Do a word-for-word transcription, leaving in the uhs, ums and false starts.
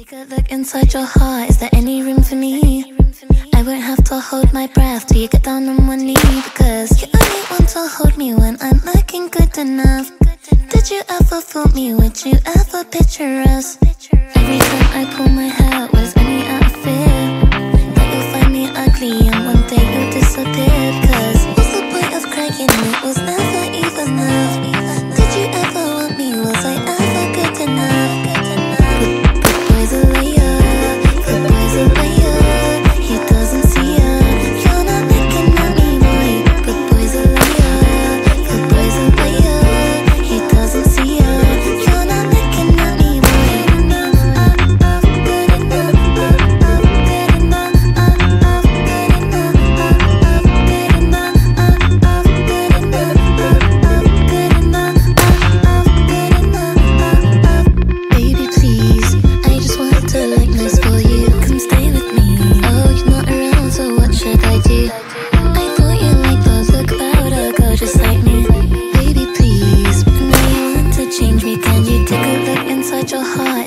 Take a look inside your heart, is there any room for me? I won't have to hold my breath till you get down on one knee, because you only want to hold me when I'm looking good enough. Did you ever fool me? Would you ever picture us? Every time I pull my hair, was only out of fear that you'll find me ugly and one day you'll disappear. Cause what's the point of crying? It was never even enough. Did you ever want me? Was I ever good enough? Good, good boy's a liar, good boy's a liar. He doesn't see ya, you're not looking at me, boy. Good boy's a liar, good boy's a liar. He doesn't see ya, you're not looking at me, boy. Good enough, good enough, good enough, good enough, good enough, good enough. Baby, please, I just want to look nice for you. Come stay with me. Oh, you're not around, so what should I do? I thought you liked the look about a girl just like me. Baby, please, now you want to change me. Can you take a look inside your heart?